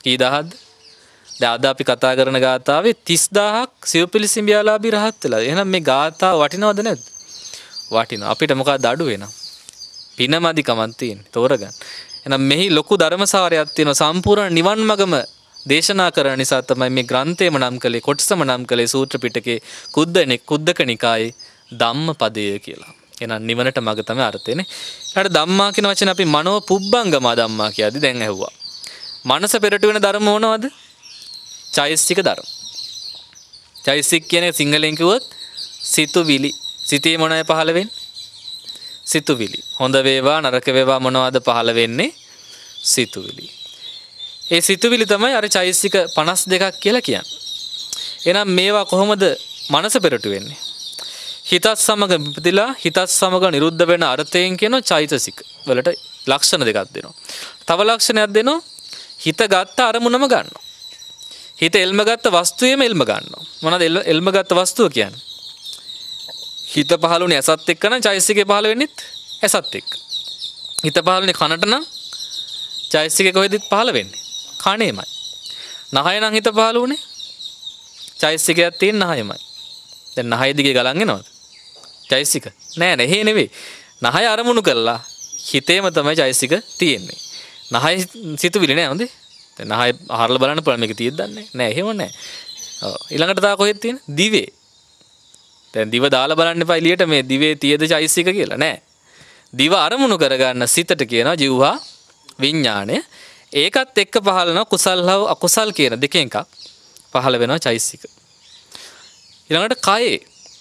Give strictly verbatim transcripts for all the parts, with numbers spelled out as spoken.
කී දහස්ද? දැන් අද අපි කතා කරන ගාථාවේ තිස් දහසක් සිව්පිලිසිඹියාලාභී රහත් වෙලා. එහෙනම් මේ ගාථාව වටිනවද නැද්ද? වටිනවා. අපිට මොකක්ද අඩු වෙනවා? පිනමදිකමක් තියෙන්නේ. තෝරගන්න. එහෙනම් මෙහි ලොකු ධර්මසාරයක් තියෙනවා. සම්පූර්ණ නිවන් මගම දේශනා කරන නිසා තමයි මේ ග්‍රන්ථයම නම් කළේ, කොටසම නම් කළේ සූත්‍ර පිටකේ කුද්දනේ කුද්දක නිකායේ ධම්මපදය කියලා. එහෙනම් නිවනට මග තමයි අර්ථයනේ. ඊට ධම්මා කියන වචනේ අපි මනෝ පුබ්බංගම ධම්මා කියද්දි දැන් ඇහුවා. මනස පෙරට වෙන ධර්ම මොනවද? චෛසික ධර්ම. චෛසික කියන්නේ සිංහලෙන් කිව්වොත් සිතුවිලි. සිතේ මොනවද පහළ වෙන්නේ? සිතුවිලි. හොඳ වේවා නරක වේවා මොනවද පහළ වෙන්නේ? සිතුවිලි. ඒ සිතුවිලි තමයි අර චෛසික පනස් දෙකක් කියලා කියන්නේ. එහෙනම් මේවා කොහොමද මනස පෙරට වෙන්නේ? හිතත් සමග ඉපදිලා හිතත් සමග නිරුද්ධ වෙන අර්ථයෙන් කියන චෛතසික වලට ලක්ෂණ දෙකක් දෙනවා. තව ලක්ෂණයක් දෙනවා හිත ගත්ත අරමුණම ගන්නවා. හිත එල්ම ගත්ත වස්තුවේම එල්ම ගන්නවා. මොනවද එල්ම ගත්ත වස්තුව කියන්නේ? හිත පහළුනේ ඇසත් එක්ක නම් චෛතසිකේ පහළ වෙන්නෙත් ඇසත් එක්ක. හිත පහළුනේ කනට නම් චෛතසිකේ කොහෙද පහළ වෙන්නේ? කණේමයි. නහය නම් හිත පහළුනේ චෛතසිකයක් තියෙන නහයමයි. දැන් නහය දිගේ ගලන් එනවද? චෛතසික නෑ නේ. එහෙ නෙවෙයි. නහය අරමුණු කළා හිතේම තමයි චෛතසික තියෙන්නේ. නහය සිතුවිලි නෑ හොඳේ. දැන් නහය අහරලා බලන්න පුළුවන් මේක තියෙද්ද දන්නේ නෑ. එහෙම නෑ. ඔව් ඊළඟට තා කොහෙද තියෙන්නේ? දිවේ. දැන් දිව දාලා බලන්න එපා එළියට මේ දිවේ තියෙද චෛතසික කියලා නෑ. දිව අරමුණු කරගන්න සිතට කියනවා ජීවහා විඥාණය. ඒකත් එක්ක පහළන කුසල් හව අකුසල් කියන දෙකෙන් එකක් පහළ වෙනවා චෛතසික. ඊළඟට කයේ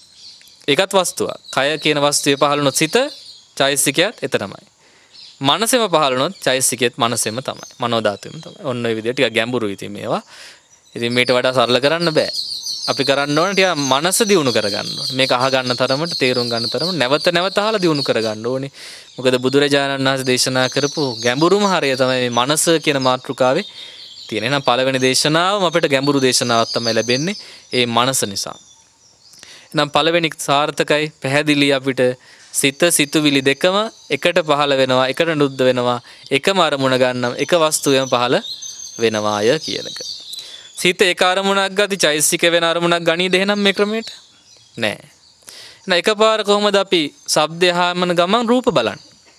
ඒකත් වස්තුවක්. කය කියන වස්තුවේ පහළනොත් සිත චෛතසිකයත් එතරම්යි. මනසෙම පහළනොත් චෛතසිකයත් මනසෙම තමයි. මනෝ ධාතුවෙම තමයි. ඔන්න ඔය විදිහට ටිකක් ගැඹුරුයි ඉතින් මේවා. ඉතින් මේට වඩා සරල කරන්න බෑ. අපි කරන්න ඕනේ ටික මනස දියුණු කරගන්න ඕනේ. මේක අහගන්න තරමට තේරුම් ගන්න තරමට නැවත නැවත අහලා දියුණු කරගන්න ඕනේ. මොකද බුදුරජාණන් වහන්සේ දේශනා කරපු ගැඹුරුම හරය තමයි මේ මනස කියන මාතෘකාවේ තියෙන. එහෙනම් පළවෙනි දේශනාවම අපිට ගැඹුරු දේශනාවක් තමයි ලැබෙන්නේ ඒ මනස නිසා. එහෙනම් පළවෙනි සාර්ථකයි පැහැදිලි අපිට සිත සිතුවිලි දෙකම එකට පහළ වෙනවා, එකට නිරුද්ධ වෙනවා, එකම අරමුණ ගන්නම්, එක වස්තුවෙම පහළ වෙනවාය කියන එක. සිත එක අරමුණක් ගති චෛතසික වෙන අරමුණක් ගනීද එහෙනම් මේ ක්‍රමයට? නෑ. එහෙනම් එකපාර කොහොමද අපි ශබ්දය හාමන ගමන් රූප බලන්නේ?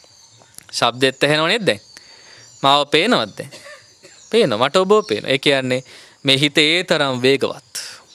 ශබ්දෙත් ඇහෙනව නේද දැන්? මාව පේනවද දැන්? පේනවා. මට ඔබව පේනවා. ඒ කියන්නේ මේ හිත ඒ තරම් වේගවත්.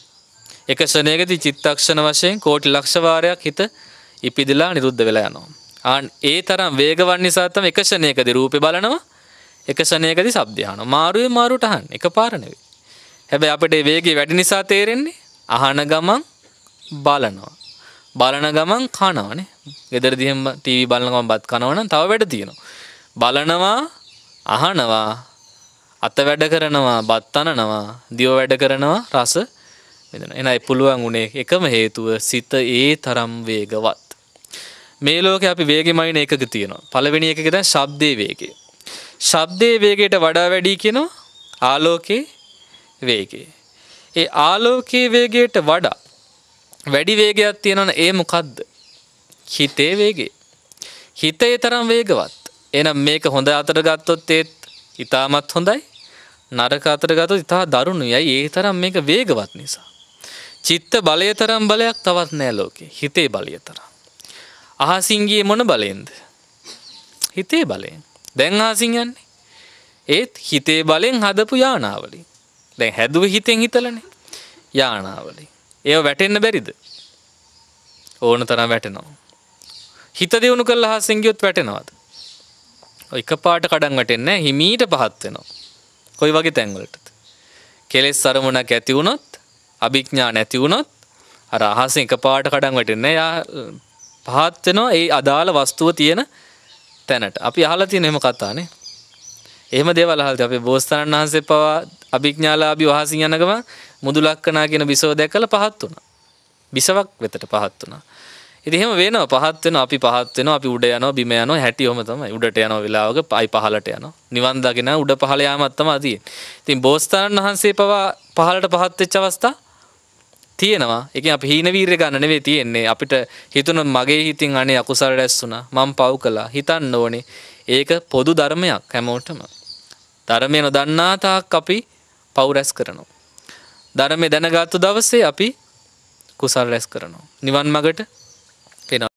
එක ශරණයකදී චිත්තක්ෂණ වශයෙන් කෝටි ලක්ෂ වාරයක් හිත ඉපිදලා නිරුද්ධ වෙලා යනවා. ආන් ඒ තරම් වේගවත් නිසා තමයි එක ශරණයකදී රූපේ බලනවා, එක ශරණයකදී ශබ්දය අහනවා. මාරුවේ මාරුට අහන්නේ එකපාර නෙවෙයි. හැබැයි අපිට මේ වේගය වැඩි නිසා තේරෙන්නේ අහන ගමන් බලනවා. බලන ගමන් කනවනේ. ගෙදරදී එහෙම ටීවී බලන ගමන් බත් කනවා නම් තව වැඩ තියෙනවා. බලනවා, අහනවා, අත වැඩ කරනවා, බත් අනනවා, දිව වැඩ කරනවා, රස විඳිනවා. එහෙනම් ඒ පුළුවන් උනේ එකම හේතුව සිත ඒ තරම් වේගවත්. මේ ලෝකේ අපි වේගෙමයින එකක තියෙනවා. පළවෙනි එකක දැන් ශබ්දයේ වේගය. ශබ්දයේ වේගයට වඩා වැඩි කියනවා ආලෝකයේ වේගය. ඒ ආලෝකයේ වේගයට වඩා වැඩි වේගයක් තියෙනවනේ ඒ මොකද්ද? හිතේ වේගය. හිතේ තරම් වේගවත්. එහෙනම් මේක හොඳ අතට ගත්තොත් ඒත් ඊටමත් හොඳයි. නරක අතට ගත්තොත් ඊට දරුණුයි. ඒ තරම් මේක වේගවත් නිසා. චිත්ත බලය තරම් බලයක් තවත් නෑ ලෝකේ. හිතේ බලය තරම්. අහසින් ගියේ මොන බලයෙන්ද? හිතේ බලයෙන්. දැන් අහසින් යන්නේ. ඒත් හිතේ බලෙන් හදපු යානාවලින්. දැන් හැදුවේ හිතෙන් හිතලනේ. යානාවලින්. ඒව වැටෙන්න බැරිද? ඕන තරම් වැටෙනවා. හිත දියුණු කරලා අහසින් ගියොත් වැටෙනවද? ඔය එකපාරට කඩන් වැටෙන්නේ නැහැ. හිමීට පහත් වෙනවා. කොයි වගේ තැන් වලටද? කෙලෙස් අරමුණක් ඇති වුණොත්, අභිඥා නැති වුණොත් අර අහසෙන් එකපාරට කඩන් වැටෙන්නේ නැහැ. යා පහත් වෙනවා ඒ අදාළ වස්තුව තියෙන තැනට. අපි අහලා තියෙන එහෙම කතානේ. එහෙම දේවල් අහලා අපි බෝසතාණන් වහන්සේ පවා අභිඥාලාභී වහසින් යන ගම මුදුලක්කනා කියන බිසව දැකලා පහත් වුණා. බිසවක් වෙතට පහත් වුණා. ඉතින් එහෙම වෙනවා පහත් වෙනවා අපි පහත් වෙනවා අපි උඩ යනවා බිම යනවා හැටිවම තමයි. උඩට යනවා වෙලාවක අයි පහලට යනවා. නිවන් දකින උඩ පහල යාමක් තමයි තියෙන්නේ. ඉතින් බෝසතාණන් වහන්සේ පවා පහලට පහත් වෙච්ච අවස්ථා තියෙනවා. ඒකෙන් අපි හීන වීර්ය ගන්න නෙවෙයි තියෙන්නේ. අපිට හිතුන මගේ හිතින් අනේ අකුසල රැස් වුණා. මම පව් කළා. හිතන්න ඕනේ. ඒක පොදු ධර්මයක් හැමෝටම. ධර්මය නොදන්නා තාක් අපි පව් රැස් කරනවා. ධර්මය දැනගත්තු දවසේ අපි කුසල් රැස් කරනවා. නිවන් මගට